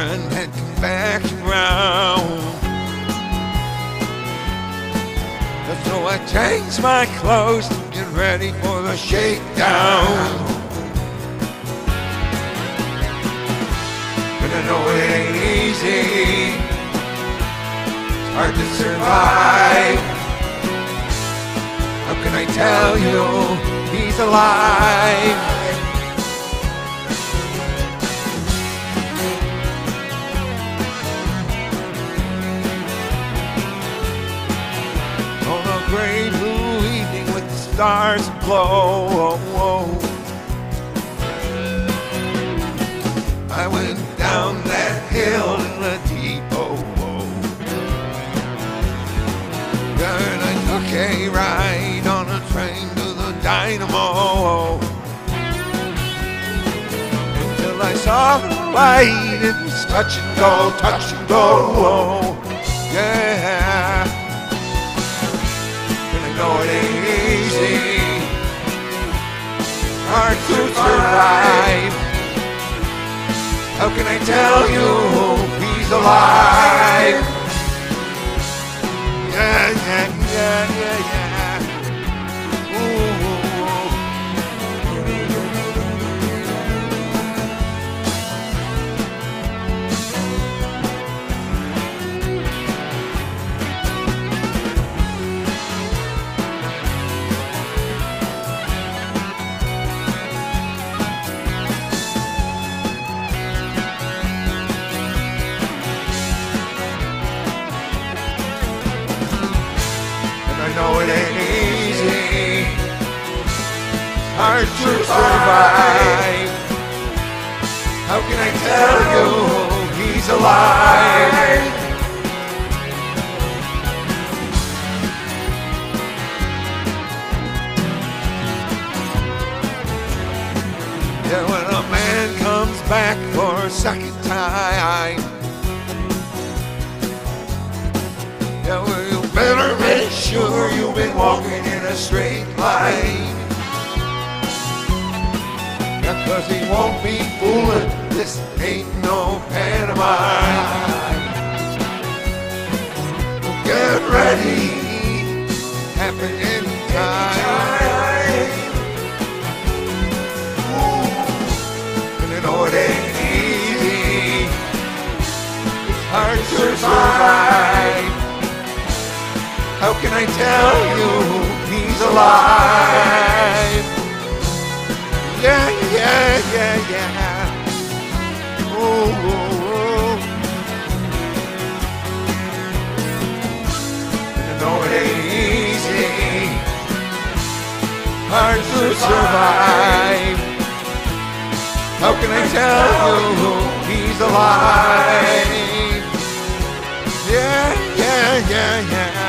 and then come back around. So I changed my clothes to get ready for the shakedown. But I know it ain't easy, it's hard to survive. How can I tell you he's alive? On a gray blue evening with the stars aglow, I went down that hill in the depot, and I took a ride on a train to the dynamo, until I saw the light. It was touch and go, yeah. And I know it ain't easy, hard to survive. How can I tell you he's alive? Yeah, yeah, yeah, yeah, yeah. Ooh. I know it ain't easy, hard to survive. How can I tell you he's alive? Yeah, when a man comes back for a second time, yeah, well, you better make sure you've been walking in a straight line. Yeah, 'cause he won't be fooling, this ain't no pantomime. Get ready, happen anytime. And I know it ain't easy, it's hard to survive. How can I tell you he's alive? Yeah, yeah, yeah, yeah. Ooh, ooh, ooh. And I know it ain't easy, hard to survive. How can I tell you he's alive? Yeah, yeah, yeah, yeah.